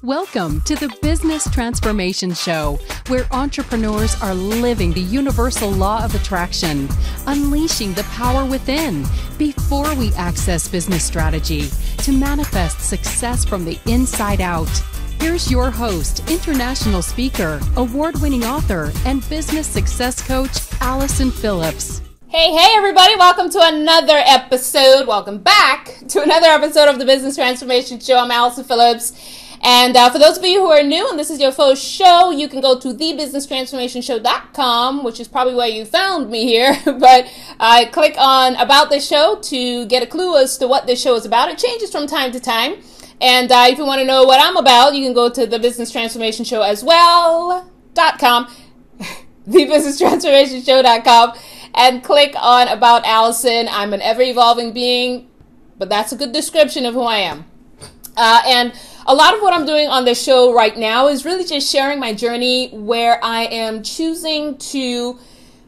Welcome to the Business Transformation Show, where entrepreneurs are living the universal law of attraction, unleashing the power within before we access business strategy to manifest success from the inside out. Here's your host, international speaker, award-winning author, and business success coach, Allison Phillips. Hey, everybody. Welcome to another episode. Welcome back to another episode of the Business Transformation Show. I'm Allison Phillips. And for those of you who are new and this is your first show, you can go to thebusinesstransformationshow.com, which is probably where you found me here. But click on About This Show to get a clue as to what this show is about. It changes from time to time. And if you want to know what I'm about, you can go to thebusinesstransformationshow as well.com, thebusinesstransformationshow.com, and click on About Allison. I'm an ever-evolving being, but that's a good description of who I am. And a lot of what I'm doing on the show right now is really just sharing my journey where I am choosing to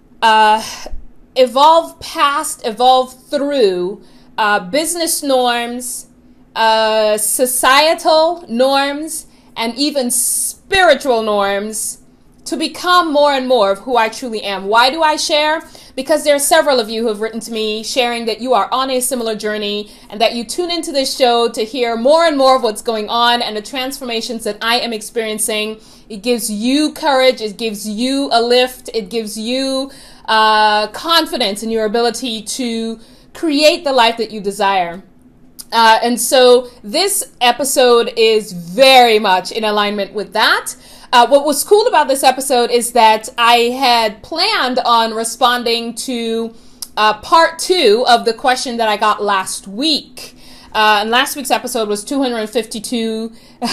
evolve through business norms, societal norms, and even spiritual norms to become more and more of who I truly am. Why do I share? Because there are several of you who have written to me sharing that you are on a similar journey and that you tune into this show to hear more and more of what's going on and the transformations that I am experiencing. It gives you courage. It gives you a lift. It gives you confidence in your ability to create the life that you desire. And so this episode is very much in alignment with that. What was cool about this episode is that I had planned on responding to part 2 of the question that I got last week. And last week's episode was 252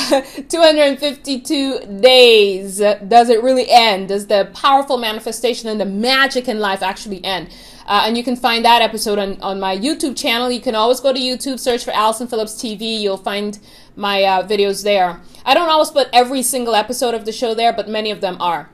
days. Does it really end? Does the powerful manifestation and the magic in life actually end? And you can find that episode on my YouTube channel. You can always go to YouTube, search for Allison Phillips TV. You'll find my videos there. I don't always put every single episode of the show there, but many of them are.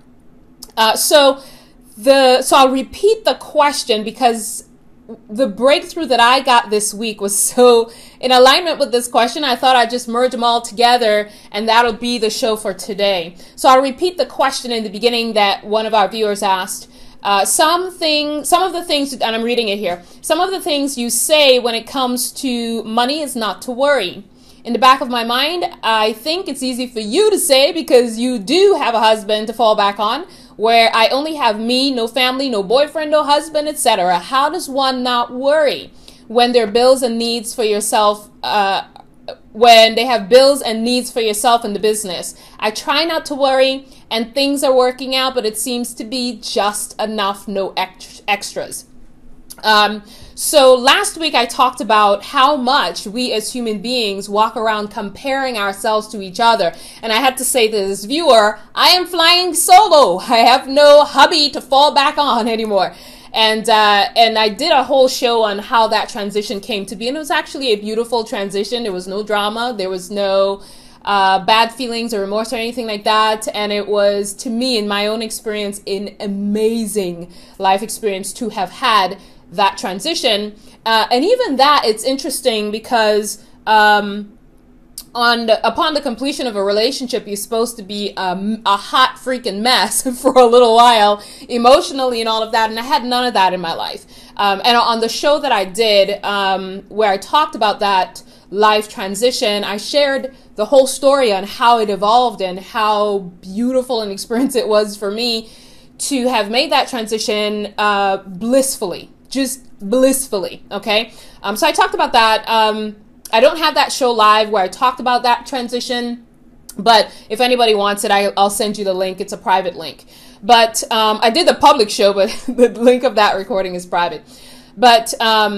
So I'll repeat the question because the breakthrough that I got this week was so in alignment with this question. I thought I'd just merge them all together and that'll be the show for today. So I'll repeat the question in the beginning that one of our viewers asked. Some of the things, and I'm reading it here, some of the things you say when it comes to money is not to worry. In the back of my mind, I think it's easy for you to say because you do have a husband to fall back on, where I only have me, no family, no boyfriend, no husband, etc. How does one not worry when there are bills and needs for yourself, when they have bills and needs for yourself in the business? I try not to worry and things are working out, but it seems to be just enough, no extras. So last week I talked about how much we as human beings walk around comparing ourselves to each other. And I had to say to this viewer, I am flying solo. I have no hubby to fall back on anymore. And I did a whole show on how that transition came to be. And it was actually a beautiful transition. There was no drama. There was no bad feelings or remorse or anything like that. And it was, to me, in my own experience, an amazing life experience to have had that transition. And even that, it's interesting because upon the completion of a relationship, you're supposed to be a hot freaking mess for a little while, emotionally and all of that. And I had none of that in my life. And on the show that I did, where I talked about that life transition, I shared the whole story on how it evolved and how beautiful an experience it was for me to have made that transition blissfully. Just blissfully, okay? So I talked about that. I don't have that show live where I talked about that transition, but if anybody wants it, I'll send you the link. It's a private link. But I did the public show, but the link of that recording is private. But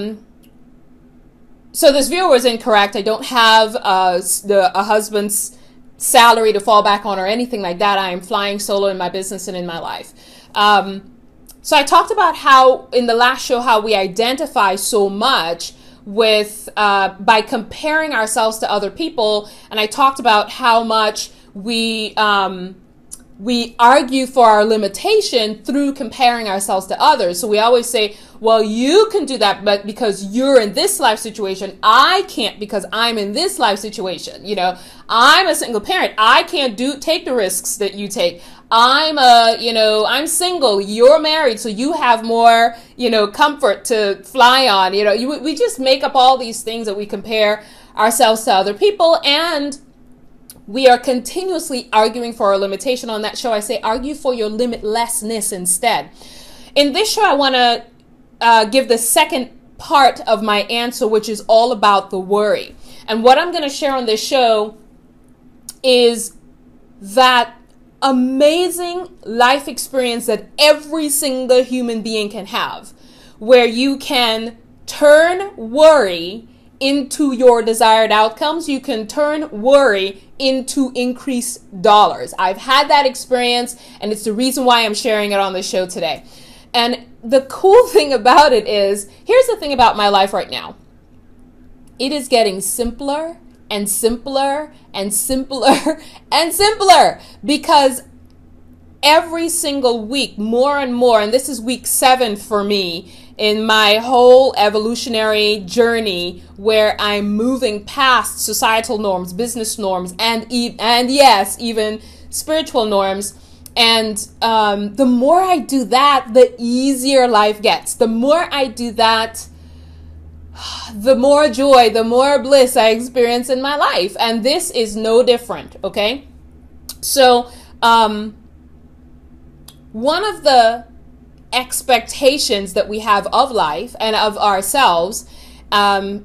so this viewer was incorrect. I don't have a husband's salary to fall back on or anything like that. I am flying solo in my business and in my life. So I talked about how in the last show, how we identify so much with by comparing ourselves to other people. And I talked about how much we argue for our limitation through comparing ourselves to others. So we always say, well, you can do that, but because you're in this life situation, I can't because I'm in this life situation. You know, I'm a single parent. I can't take the risks that you take. I'm single, you're married, so you have more, comfort to fly on. We just make up all these things that we compare ourselves to other people, and we are continuously arguing for our limitation. On that show, I say, argue for your limitlessness instead. In this show, I want to give the second part of my answer, which is all about the worry. And what I'm going to share on this show is that amazing life experience that every single human being can have, where you can turn worry into your desired outcomes. You can turn worry into increased dollars. I've had that experience, and it's the reason why I'm sharing it on the show today. And the cool thing about it is, here's the thing about my life right now. It is getting simpler and simpler and simpler and simpler, because every single week, more and more, and this is week 7 for me in my whole evolutionary journey, where I'm moving past societal norms, business norms, and yes, even spiritual norms. And the more I do that, the easier life gets. The more I do that, the more joy, the more bliss I experience in my life. And this is no different, okay? So, one of the expectations that we have of life and of ourselves, as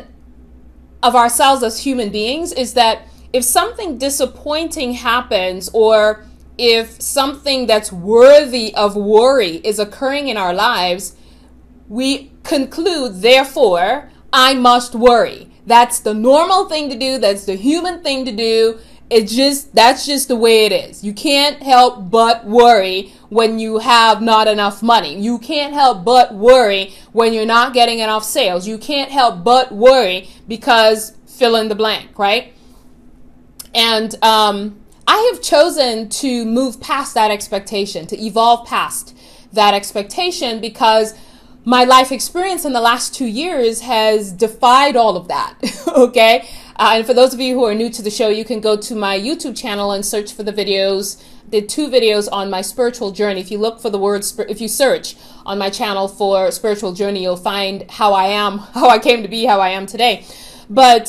human beings, is that if something disappointing happens, or if something that's worthy of worry is occurring in our lives, we conclude, therefore, I must worry. That's the normal thing to do. That's the human thing to do. That's just the way it is. You can't help but worry when you have not enough money. You can't help but worry when you're not getting enough sales. You can't help but worry because fill in the blank, right? And I have chosen to move past that expectation, to evolve past that expectation, because my life experience in the last 2 years has defied all of that, okay? And for those of you who are new to the show, you can go to my YouTube channel and search for the videos. Did 2 videos on my spiritual journey. If you look for the word, if you search on my channel for spiritual journey, you'll find how I came to be how I am today. But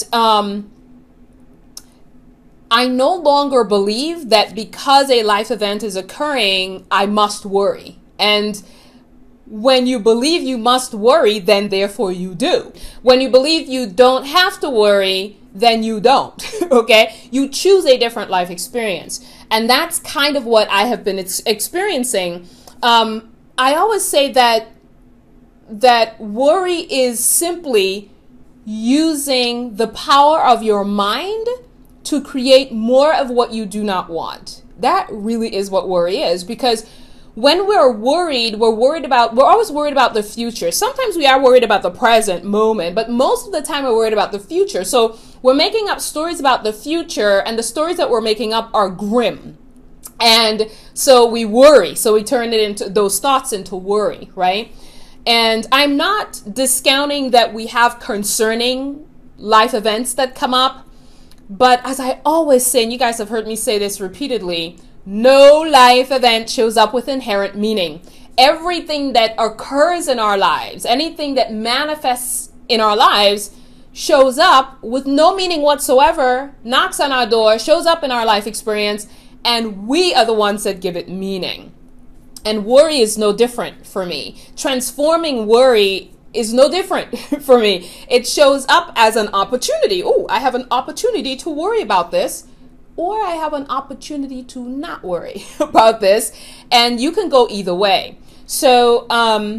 I no longer believe that because a life event is occurring, I must worry. And when you believe you must worry, then therefore you do. When you believe you don't have to worry, then you don't, okay? You choose a different life experience. And that's kind of what I have been experiencing. I always say that worry is simply using the power of your mind to create more of what you do not want. That really is what worry is, because when we're worried, we're always worried about the future. Sometimes we are worried about the present moment, but most of the time we're worried about the future. So we're making up stories about the future, and the stories that we're making up are grim. And so we worry. So we turn those thoughts into worry, right? And I'm not discounting that we have concerning life events that come up. But as I always say, and you guys have heard me say this repeatedly, no life event shows up with inherent meaning. Everything that occurs in our lives, anything that manifests in our lives, shows up with no meaning whatsoever, knocks on our door, shows up in our life experience, and we are the ones that give it meaning. And worry is no different for me. Transforming worry is no different for me. It shows up as an opportunity. Oh, I have an opportunity to worry about this, or I have an opportunity to not worry about this. And you can go either way. So,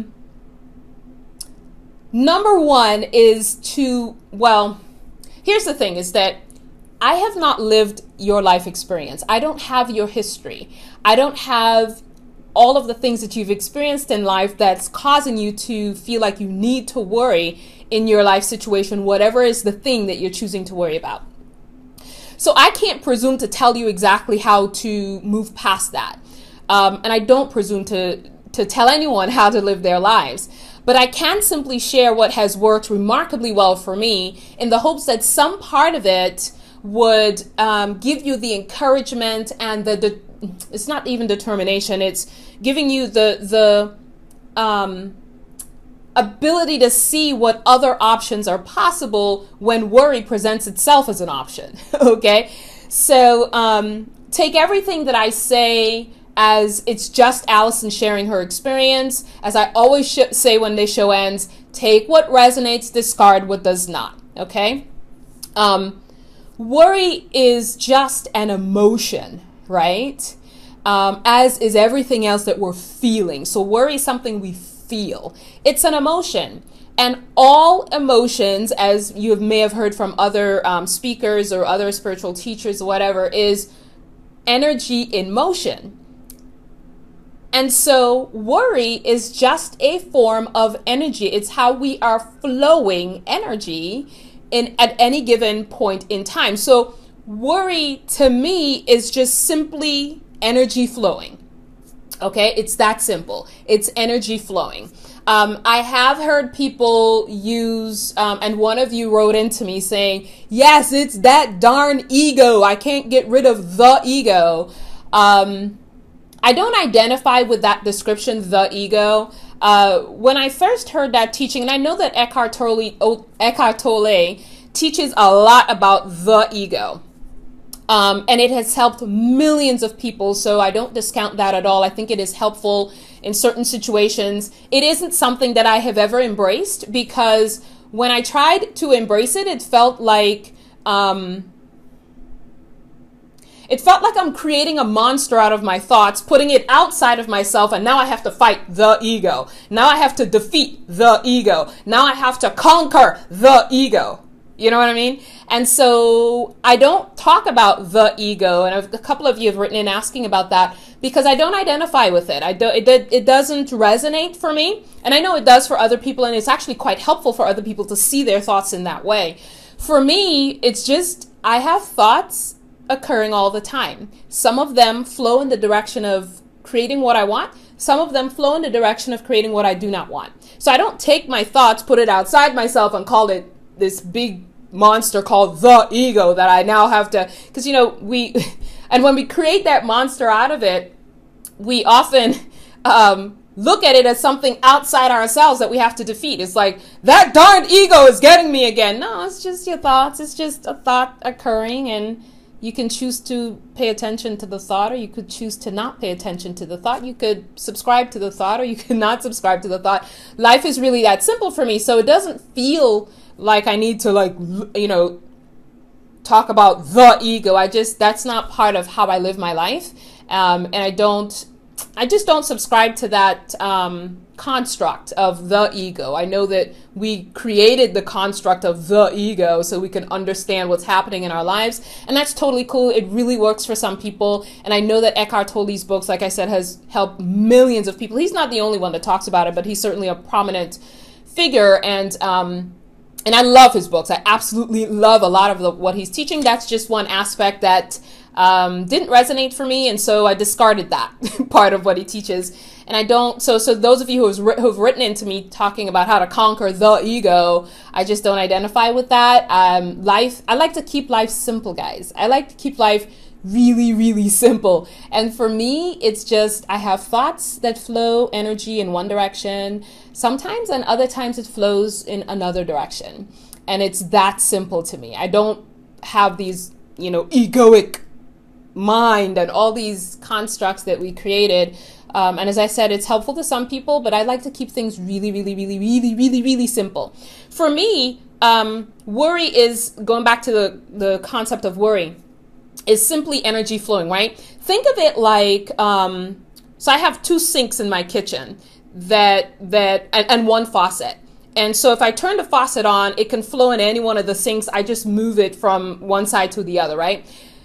number one is here's the thing, is that I have not lived your life experience. I don't have your history. I don't have all of the things that you've experienced in life that's causing you to feel like you need to worry in your life situation, whatever is the thing that you're choosing to worry about. So I can't presume to tell you exactly how to move past that. And I don't presume to tell anyone how to live their lives. But I can simply share what has worked remarkably well for me in the hopes that some part of it would give you the encouragement and it's not even determination, it's giving you the ability to see what other options are possible when worry presents itself as an option. Okay? So take everything that I say as it's just Allison sharing her experience. As I always say when this show ends, take what resonates, discard what does not. Okay? Worry is just an emotion, right? As is everything else that we're feeling. So worry is something we feel. It's an emotion. And all emotions, as you may have heard from other speakers or other spiritual teachers or whatever, is energy in motion. And so worry is just a form of energy. It's how we are flowing energy at any given point in time. So worry to me is just simply energy flowing. Okay, it's that simple. It's energy flowing. I have heard people use, and one of you wrote into me saying, yes, it's that darn ego. I can't get rid of the ego. I don't identify with that description, the ego. When I first heard that teaching, and I know that Eckhart Tolle teaches a lot about the ego. And it has helped millions of people, so I don't discount that at all. I think it is helpful in certain situations. It isn't something that I have ever embraced, because when I tried to embrace it, it felt like I'm creating a monster out of my thoughts, putting it outside of myself, and now I have to fight the ego. Now I have to defeat the ego. Now I have to conquer the ego. You know what I mean? And so I don't talk about the ego, and a couple of you have written in asking about that, because I don't identify with it. It doesn't resonate for me, and I know it does for other people, and it's actually quite helpful for other people to see their thoughts in that way. For me, it's just I have thoughts occurring all the time. Some of them flow in the direction of creating what I want. Some of them flow in the direction of creating what I do not want. So I don't take my thoughts, put it outside myself, and call it this big monster called the ego that I now have to, because and when we create that monster out of it, we often look at it as something outside ourselves that we have to defeat. It's like, that darn ego is getting me again. No, it's just your thoughts. It's just a thought occurring, and you can choose to pay attention to the thought, or you could choose to not pay attention to the thought. You could subscribe to the thought, or you could not subscribe to the thought. Life is really that simple for me, so it doesn't feel like I need to talk about the ego. That's not part of how I live my life. And I just don't subscribe to that construct of the ego. I know that we created the construct of the ego so we can understand what's happening in our lives. And that's totally cool. It really works for some people. And I know that Eckhart Tolle's books, like I said, has helped millions of people. He's not the only one that talks about it, but he's certainly a prominent figure. And I love his books. I absolutely love a lot of what he's teaching. That's just one aspect that didn't resonate for me, and so I discarded that part of what he teaches. And I don't. So those of you who've written into me talking about how to conquer the ego, I just don't identify with that. I like to keep life simple, guys. I like to keep life really, really simple. And for me, it's just I have thoughts that flow energy in one direction sometimes, and other times it flows in another direction. And it's that simple to me. I don't have these, egoic mind and all these constructs that we created. And as I said, it's helpful to some people, but I like to keep things really, really, really, really, really, really simple. For me, worry is, going back to the concept of worry, is simply energy flowing, right? Think of it like, so I have 2 sinks in my kitchen and 1 faucet. And so if I turn the faucet on, it can flow in any one of the sinks. I just move it from one side to the other, right?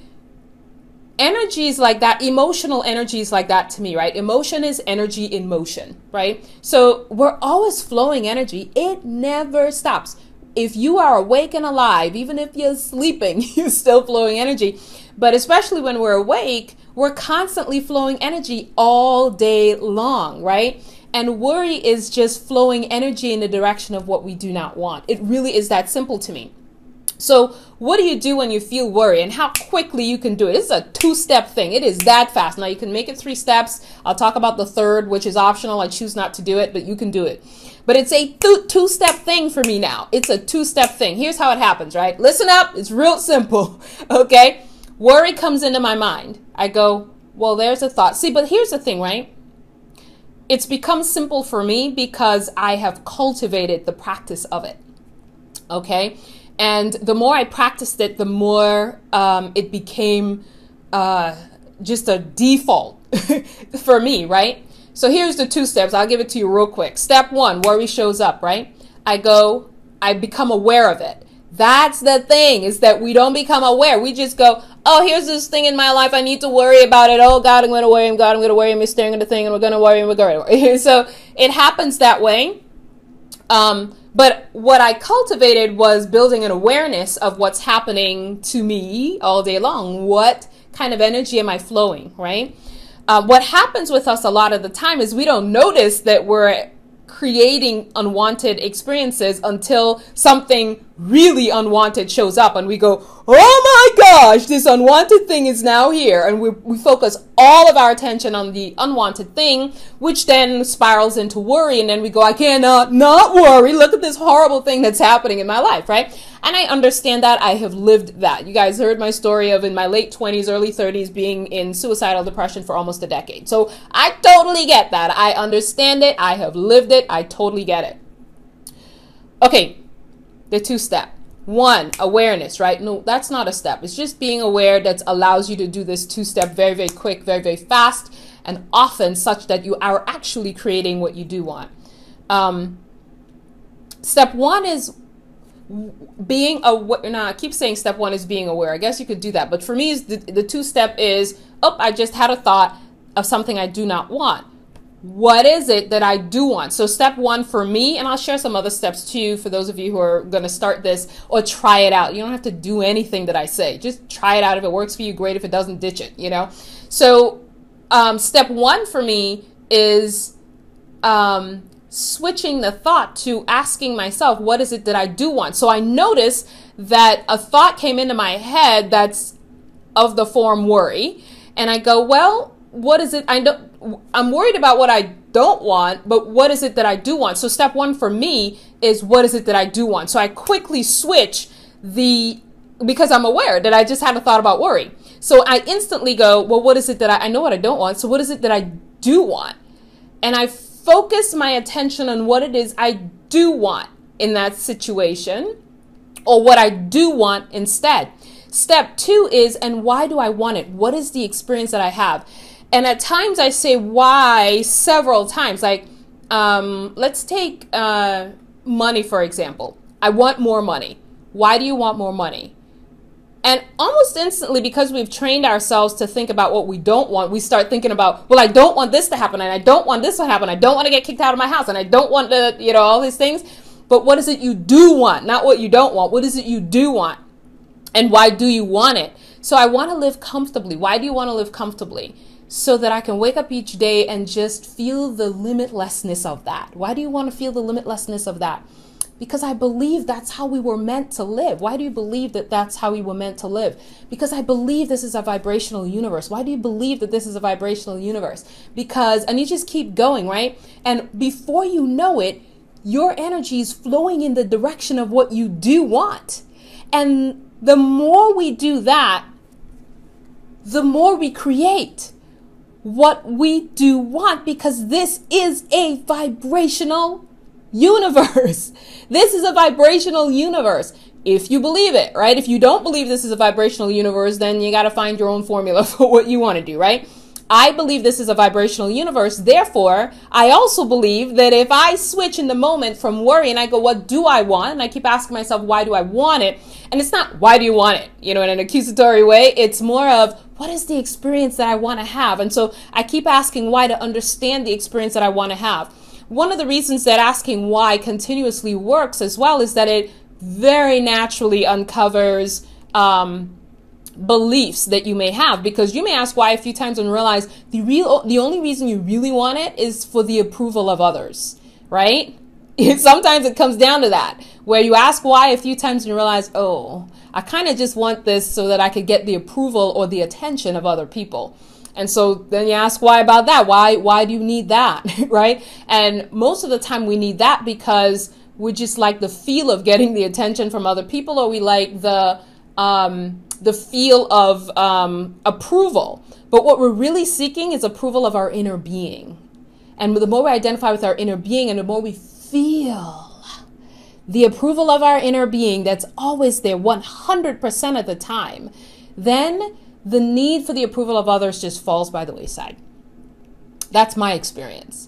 Energies like that, emotional energies like that to me, right? Emotion is energy in motion, right? So we're always flowing energy. It never stops. If you are awake and alive, even if you're sleeping, you're still flowing energy. But especially when we're awake, we're constantly flowing energy all day long, right? And worry is just flowing energy in the direction of what we do not want. It really is that simple to me. So what do you do when you feel worry, and how quickly you can do it? It's a 2-step thing. It is that fast. Now you can make it 3 steps. I'll talk about the third, which is optional. I choose not to do it, but you can do it. But it's a 2-step thing for me now. It's a 2-step thing. Here's how it happens, right? Listen up. It's real simple. Okay. Worry comes into my mind. I go, well, there's a thought. See, but here's the thing, right? It's become simple for me because I have cultivated the practice of it. Okay. And the more I practiced it, the more it became just a default for me, right? So here's the 2 steps. I'll give it to you real quick. Step 1, worry shows up, right? I become aware of it. That's the thing, is that we don't become aware. We just go, oh, here's this thing in my life. I need to worry about it. Oh, God, I'm going to worry. God, I'm going to worry. I'm staring at the thing, and we're going to worry, and we're going to worry. So it happens that way. But what I cultivated was building an awareness of what's happening to me all day long. What kind of energy am I flowing, right? What happens with us a lot of the time is we don't notice that we're creating unwanted experiences until something really unwanted shows up and we go, oh my gosh, this unwanted thing is now here. And we focus all of our attention on the unwanted thing, which then spirals into worry. And then we go, I cannot not worry. Look at this horrible thing that's happening in my life, right? And I understand that. I have lived that. You guys heard my story of in my late 20s, early 30s being in suicidal depression for almost a decade. So I totally get that. I understand it. I have lived it. I totally get it. Okay, the 2-step. 1, awareness, right? No, that's not a step. It's just being aware that allows you to do this 2-step very, very quick, very, very fast, and often such that you are actually creating what you do want. Step 1 is being aware. Now, I keep saying step 1 is being aware. I guess you could do that. But for me, the 2-step is, oh, I just had a thought of something I do not want. What is it that I do want? So step 1 for me, and I'll share some other steps too for those of you who are going to start this or try it out. You don't have to do anything that I say. Just try it out. If it works for you, great. If it doesn't, ditch it, you know? So step 1 for me is switching the thought to asking myself, what is it that I do want? So I notice that a thought came into my head that's of the form worry. And I go, well, what is it? I'm worried about what I don't want, but what is it that I do want? So step 1 for me is, what is it that I do want? So I quickly switch because I'm aware that I just had a thought about worry. So I instantly go, well, what is it that I know what I don't want. So what is it that I do want? And I focus my attention on what it is I do want in that situation, or what I do want instead. Step 2 is, and why do I want it? What is the experience that I have? And at times I say why several times. Like, let's take money, for example. I want more money. Why do you want more money? And almost instantly, because we've trained ourselves to think about what we don't want, we start thinking about, well, I don't want this to happen, and I don't want this to happen. I don't want to get kicked out of my house, and I don't want to, you know, all these things. But what is it you do want? Not what you don't want. What is it you do want? And why do you want it? So I want to live comfortably. Why do you want to live comfortably? So that I can wake up each day and just feel the limitlessness of that. Why do you want to feel the limitlessness of that? Because I believe that's how we were meant to live. Why do you believe that that's how we were meant to live? Because I believe this is a vibrational universe. Why do you believe that this is a vibrational universe? Because, and you just keep going, right? And before you know it, your energy is flowing in the direction of what you do want. And the more we do that, the more we create what we do want, because this is a vibrational universe. This is a vibrational universe. If you believe it, right? If you don't believe this is a vibrational universe, then you got to find your own formula for what you want to do, right? I believe this is a vibrational universe. Therefore, I also believe that if I switch in the moment from worry and I go, what do I want? And I keep asking myself, why do I want it? And it's not, why do you want it? You know, in an accusatory way, it's more of, what is the experience that I want to have? And so I keep asking why to understand the experience that I want to have. One of the reasons that asking why continuously works as well is that it very naturally uncovers beliefs that you may have, because you may ask why a few times and realize the only reason you really want it is for the approval of others, right? Sometimes it comes down to that, where you ask why a few times and you realize, oh, I kind of just want this so that I could get the approval or the attention of other people. And so then you ask why about that? Why do you need that, right? And most of the time we need that because we just like the feel of getting the attention from other people, or we like the feel of approval. But what we're really seeking is approval of our inner being. And the more we identify with our inner being and the more we feel the approval of our inner being that's always there 100% of the time, then the need for the approval of others just falls by the wayside. That's my experience.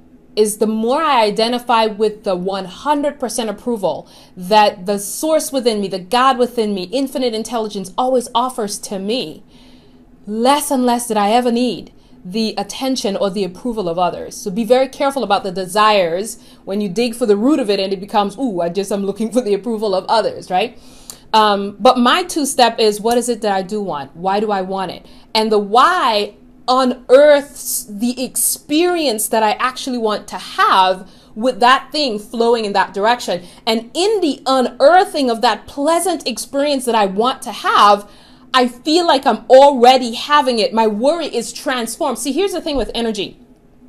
Is the more I identify with the 100% approval that the source within me, the God within me, infinite intelligence always offers to me, less and less did I ever need the attention or the approval of others. So be very careful about the desires when you dig for the root of it and it becomes, ooh, I'm looking for the approval of others, right? But my two-step is, what is it that I do want? Why do I want it? And the why unearths the experience that I actually want to have with that thing flowing in that direction. And in the unearthing of that pleasant experience that I want to have, I feel like I'm already having it. My worry is transformed. See, here's the thing with energy.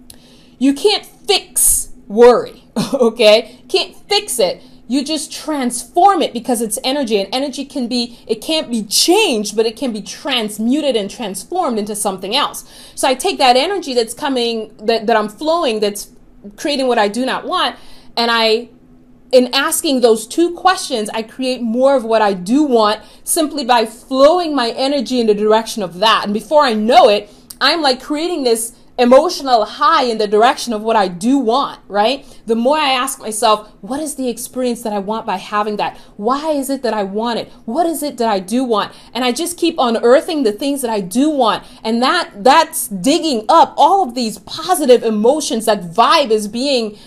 You can't fix worry, okay? Can't fix it. You just transform it because it's energy, and energy it can't be changed, but it can be transmuted and transformed into something else. So I take that energy that's coming, that I'm flowing, that's creating what I do not want, and in asking those two questions, I create more of what I do want simply by flowing my energy in the direction of that. And before I know it, I'm like creating this emotional high in the direction of what I do want, right? The more I ask myself, what is the experience that I want by having that? Why is it that I want it? What is it that I do want? And I just keep unearthing the things that I do want. And that's digging up all of these positive emotions. That vibe is being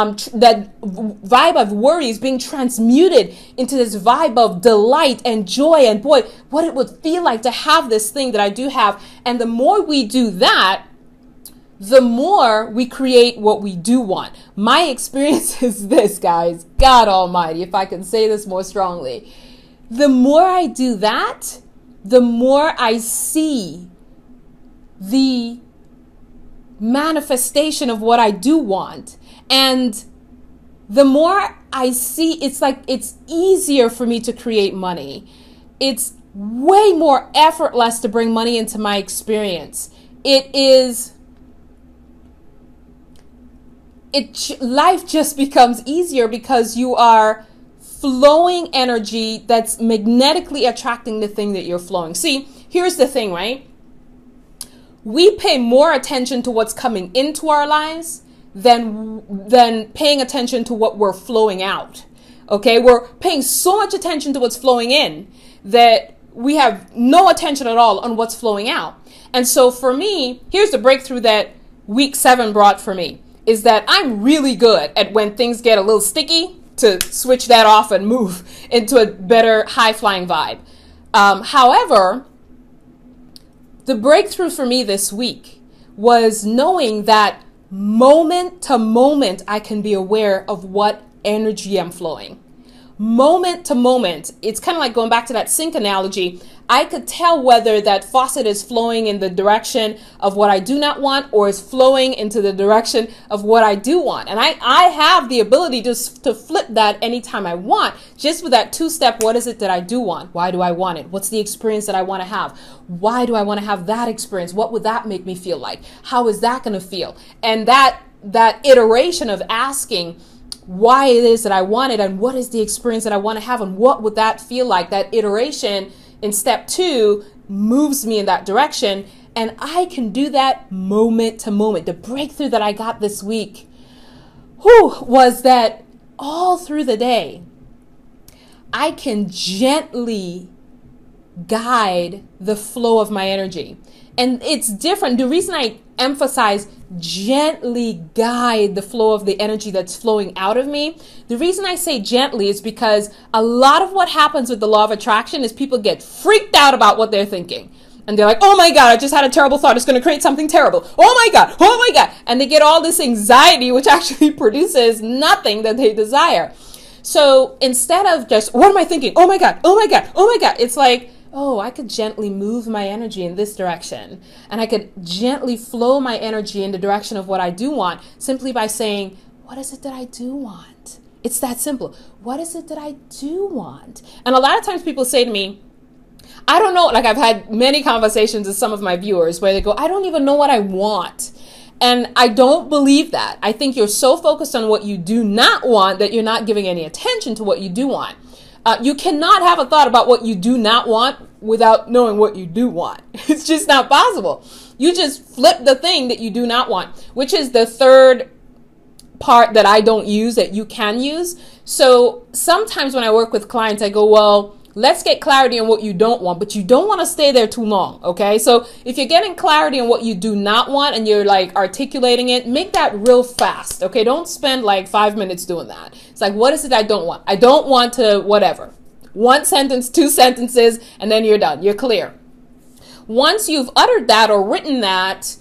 that vibe of worry is being transmuted into this vibe of delight and joy, and boy, what it would feel like to have this thing that I do have. And the more we do that, the more we create what we do want. My experience is this, guys, God almighty, if I can say this more strongly, the more I do that, the more I see the manifestation of what I do want. And the more I see, it's like it's easier for me to create money. It's way more effortless to bring money into my experience. Life just becomes easier because you are flowing energy that's magnetically attracting the thing that you're flowing. See, here's the thing, right? We pay more attention to what's coming into our lives than paying attention to what we're flowing out. Okay, we're paying so much attention to what's flowing in that we have no attention at all on what's flowing out. And so for me, here's the breakthrough that week 7 brought for me, is that I'm really good at when things get a little sticky to switch that off and move into a better high-flying vibe. However, the breakthrough for me this week was knowing that moment to moment, I can be aware of what energy I'm flowing. Moment to moment, it's kind of like going back to that sink analogy. I could tell whether that faucet is flowing in the direction of what I do not want or is flowing into the direction of what I do want. And I have the ability to flip that anytime I want, just with that 2-step, what is it that I do want? Why do I want it? What's the experience that I want to have? Why do I want to have that experience? What would that make me feel like? How is that going to feel? And that iteration of asking why it is that I want it and what is the experience that I want to have and what would that feel like, that iteration in step 2 moves me in that direction, and I can do that moment to moment. The breakthrough that I got this week was that all through the day, I can gently guide the flow of my energy. And it's different. The reason I emphasize gently guide the flow of the energy that's flowing out of me. The reason I say gently is because a lot of what happens with the law of attraction is people get freaked out about what they're thinking. And they're like, oh my God, I just had a terrible thought. It's going to create something terrible. Oh my God. Oh my God. And they get all this anxiety, which actually produces nothing that they desire. So instead of just, what am I thinking? Oh my God. Oh my God. Oh my God. It's like, oh, I could gently move my energy in this direction. And I could gently flow my energy in the direction of what I do want simply by saying, what is it that I do want? It's that simple. What is it that I do want? And a lot of times people say to me, I don't know, like I've had many conversations with some of my viewers where they go, I don't even know what I want. And I don't believe that. I think you're so focused on what you do not want that you're not giving any attention to what you do want. You cannot have a thought about what you do not want without knowing what you do want. It's just not possible. You just flip the thing that you do not want, which is the third part that I don't use that you can use. So sometimes when I work with clients, I go, well, let's get clarity on what you don't want, but you don't want to stay there too long, okay? So if you're getting clarity on what you do not want and you're like articulating it, make that real fast, okay? Don't spend like 5 minutes doing that. It's like, what is it I don't want? I don't want to whatever. 1 sentence, 2 sentences, and then you're done. You're clear. Once you've uttered that or written that,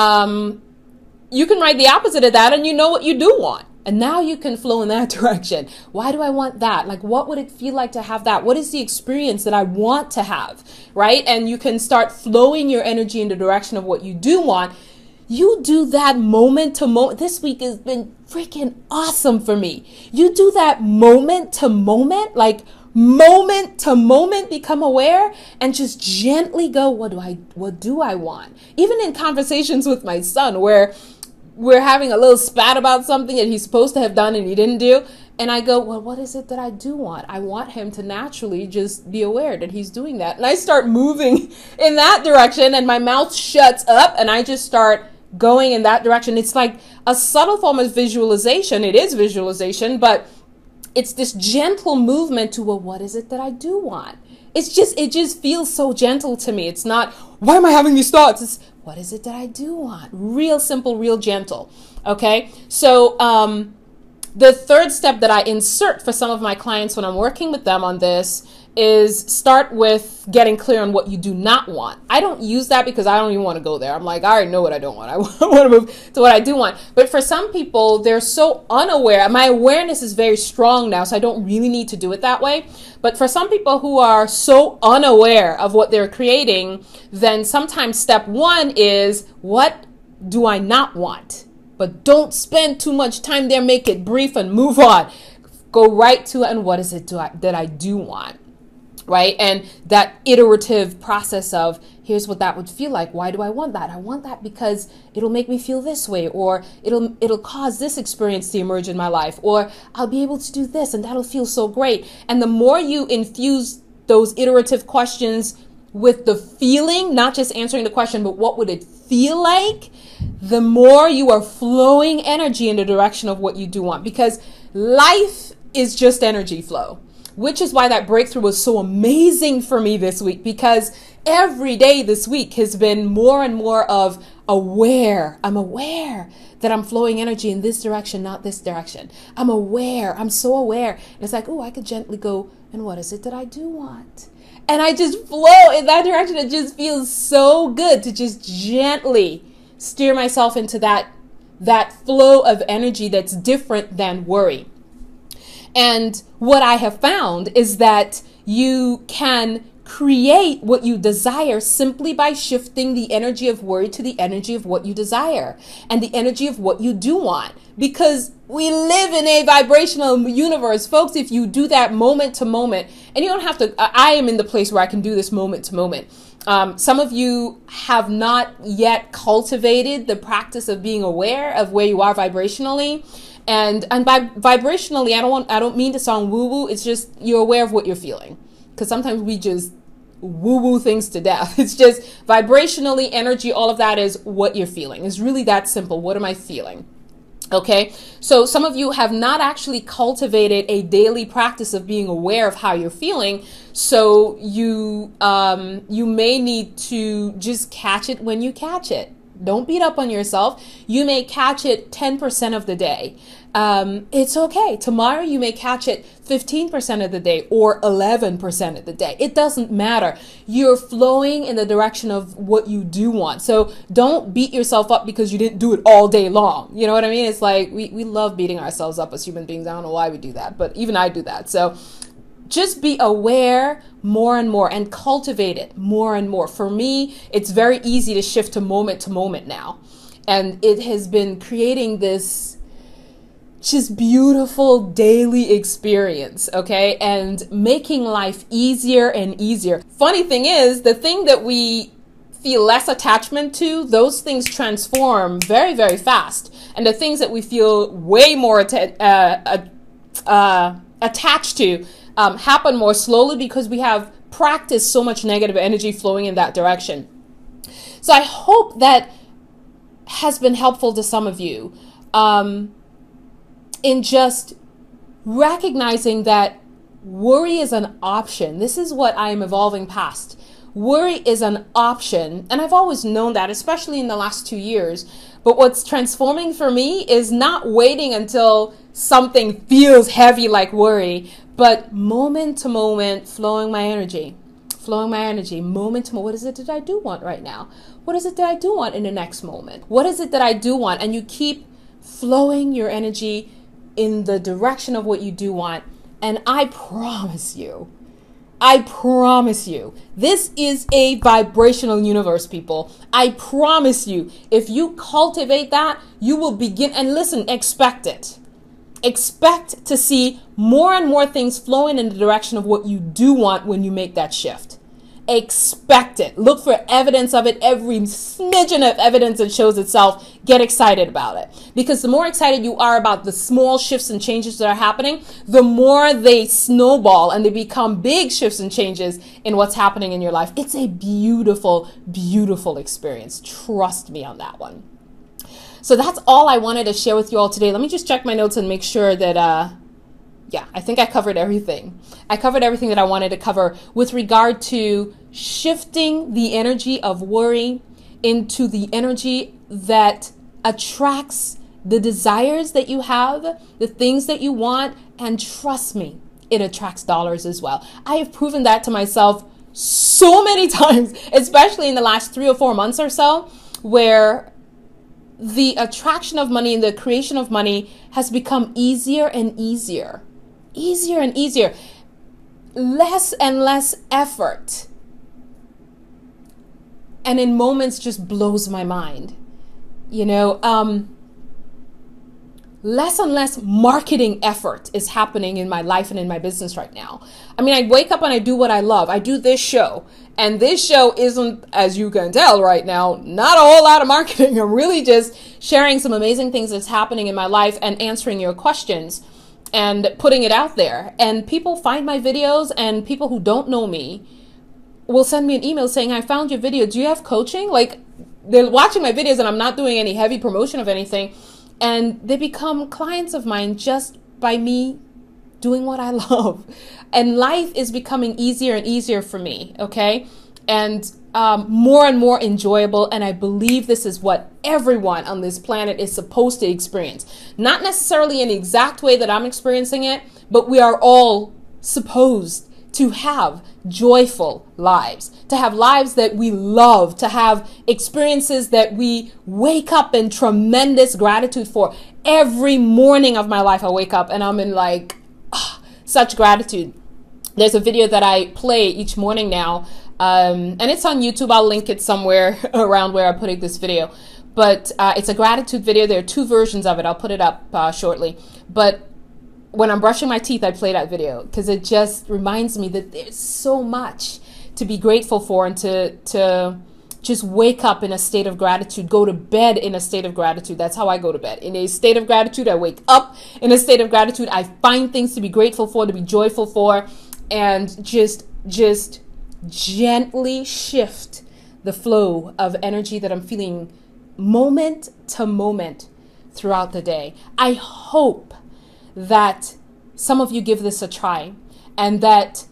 you can write the opposite of that and you know what you do want. And now you can flow in that direction. Why do I want that? Like, what would it feel like to have that? What is the experience that I want to have, right? And you can start flowing your energy in the direction of what you do want. You do that moment to moment. This week has been freaking awesome for me. You do that moment to moment, like moment to moment, become aware and just gently go, what do I want? Even in conversations with my son where we're having a little spat about something that he's supposed to have done and he didn't do. And I go, well, what is it that I do want? I want him to naturally just be aware that he's doing that. And I start moving in that direction and my mouth shuts up and I just start going in that direction. It's like a subtle form of visualization. It is visualization, but it's this gentle movement to, well, what is it that I do want? It just feels so gentle to me. It's not, why am I having these thoughts? It's, what is it that I do want? Real simple, real gentle. Okay. So, the third step that I insert for some of my clients when I'm working with them on this is start with getting clear on what you do not want. I don't use that because I don't even want to go there. I'm like, I already know what I don't want. I want to move to what I do want. But for some people, they're so unaware. My awareness is very strong now, so I don't really need to do it that way. But for some people who are so unaware of what they're creating, then sometimes step one is, what do I not want? But don't spend too much time there. Make it brief and move on. Go right to, and what is it that I do want? Right? And that iterative process of, here's what that would feel like. Why do I want that? I want that because it'll make me feel this way, or it'll cause this experience to emerge in my life, or I'll be able to do this and that'll feel so great. And the more you infuse those iterative questions with the feeling, not just answering the question, but what would it feel like, the more you are flowing energy in the direction of what you do want, because life is just energy flow, which is why that breakthrough was so amazing for me this week, because every day this week has been more and more of aware. I'm aware that I'm flowing energy in this direction, not this direction. I'm aware. I'm so aware. And it's like, oh, I could gently go, and what is it that I do want? And I just flow in that direction. It just feels so good to just gently steer myself into that flow of energy that's different than worry. And what I have found is that you can create what you desire simply by shifting the energy of worry to the energy of what you desire and the energy of what you do want. Because we live in a vibrational universe, folks. If you do that moment to moment, and you don't have to, I am in the place where I can do this moment to moment. Some of you have not yet cultivated the practice of being aware of where you are vibrationally. And by vibrationally, I don't mean to sound woo-woo. It's just you're aware of what you're feeling. Because sometimes we just woo-woo things to death. It's just vibrationally, energy, all of that is what you're feeling. It's really that simple. What am I feeling? Okay, so some of you have not actually cultivated a daily practice of being aware of how you're feeling. So you may need to just catch it when you catch it. Don't beat up on yourself. You may catch it 10% of the day. It's okay. Tomorrow you may catch it 15% of the day or 11% of the day. It doesn't matter. You're flowing in the direction of what you do want. So don't beat yourself up because you didn't do it all day long. You know what I mean? It's like we love beating ourselves up as human beings. I don't know why we do that, but even I do that. So just be aware more and more and cultivate it more and more. For me, it's very easy to shift to moment now. And it has been creating this just beautiful daily experience, okay? And making life easier and easier. Funny thing is, the thing that we feel less attachment to, those things transform very, very fast. And the things that we feel way more attached to happen more slowly because we have practiced so much negative energy flowing in that direction. So I hope that has been helpful to some of you in just recognizing that worry is an option. This is what I am evolving past. Worry is an option. And I've always known that, especially in the last 2 years. But what's transforming for me is not waiting until something feels heavy like worry, but moment to moment, flowing my energy, moment to moment. What is it that I do want right now? What is it that I do want in the next moment? What is it that I do want? And you keep flowing your energy in the direction of what you do want. And I promise you, this is a vibrational universe, people. I promise you, if you cultivate that, you will begin, and listen, expect it. Expect to see more and more things flowing in the direction of what you do want when you make that shift. Expect it. Look for evidence of it. Every smidgen of evidence that shows itself, get excited about it. Because the more excited you are about the small shifts and changes that are happening, the more they snowball and they become big shifts and changes in what's happening in your life. It's a beautiful, beautiful experience. Trust me on that one. So that's all I wanted to share with you all today. Let me just check my notes and make sure that, I think I covered everything. I covered everything that I wanted to cover with regard to shifting the energy of worry into the energy that attracts the desires that you have, the things that you want, and trust me, it attracts dollars as well. I have proven that to myself so many times, especially in the last 3 or 4 months or so, where the attraction of money and the creation of money has become easier and easier. Easier and easier. Less and less effort. And in moments just blows my mind. Less and less marketing effort is happening in my life and in my business right now. I mean, I wake up and I do what I love. I do this show. And this show isn't, as you can tell right now, not a whole lot of marketing. I'm really just sharing some amazing things that's happening in my life and answering your questions and putting it out there. And people find my videos, and people who don't know me will send me an email saying, I found your video. Do you have coaching? Like, they're watching my videos and I'm not doing any heavy promotion of anything. And they become clients of mine just by me doing what I love. And life is becoming easier and easier for me, okay? And more and more enjoyable. And I believe this is what everyone on this planet is supposed to experience. Not necessarily in the exact way that I'm experiencing it, but we are all supposed to have joyful lives, to have lives that we love, to have experiences that we wake up in tremendous gratitude for. Every morning of my life, I wake up and I'm in such gratitude. There's a video that I play each morning now, and it's on YouTube. I'll link it somewhere around where I'm putting this video. But it's a gratitude video. There are 2 versions of it. I'll put it up shortly. But when I'm brushing my teeth, I play that video because it just reminds me that there's so much to be grateful for, and to just wake up in a state of gratitude, go to bed in a state of gratitude. That's how I go to bed. In a state of gratitude, I wake up in a state of gratitude. I find things to be grateful for, to be joyful for, and just gently shift the flow of energy that I'm feeling moment to moment throughout the day. I hope that some of you give this a try, and that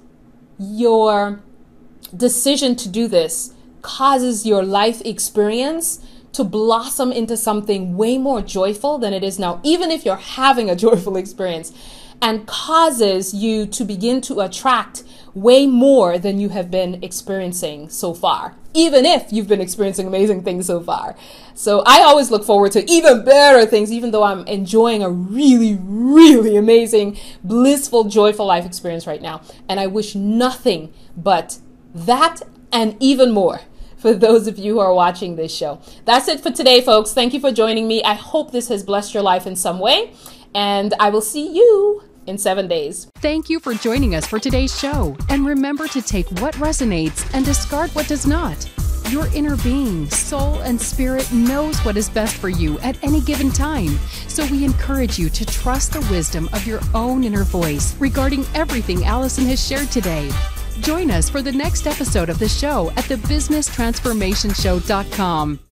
your decision to do this causes your life experience to blossom into something way more joyful than it is now, even if you're having a joyful experience, and causes you to begin to attract way more than you have been experiencing so far, even if you've been experiencing amazing things so far. So I always look forward to even better things, even though I'm enjoying a really, really amazing, blissful, joyful life experience right now. And I wish nothing but that and even more for those of you who are watching this show. That's it for today, folks. Thank you for joining me. I hope this has blessed your life in some way, and I will see you in 7 days. Thank you for joining us for today's show. And remember to take what resonates and discard what does not. Your inner being, soul, and spirit knows what is best for you at any given time. So we encourage you to trust the wisdom of your own inner voice regarding everything Allison has shared today. Join us for the next episode of the show at thebusinesstransformationshow.com.